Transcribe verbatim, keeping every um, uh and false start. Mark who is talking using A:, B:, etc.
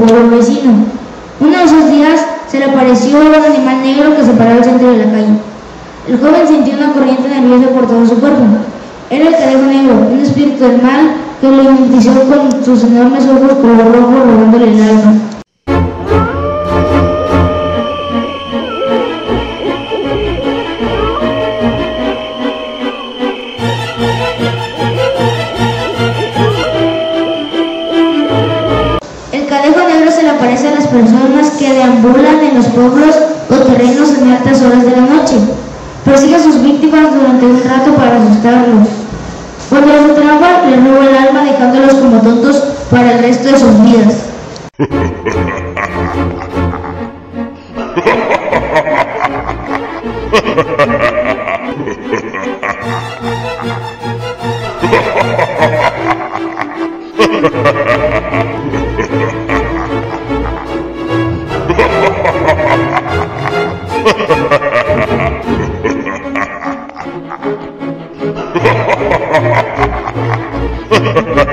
A: pueblo vecino. Uno de esos días se le apareció un animal negro que se paró al centro de la calle. El joven sintió una corriente nerviosa por todo su cuerpo. Era el Cadejo Negro, un espíritu del mal que lo hipnotizó con sus enormes ojos color rojo, robándole el alma. El Cadejo Negro se le aparece a las personas que deambulan en los pueblos o terrenos en altas horas de la noche. Persigue a sus víctimas durante un rato para asustarlos. Cuando los atrapa, les roba el alma, dejándolos como tontos para el resto de sus vidas.
B: Ha ha ha ha!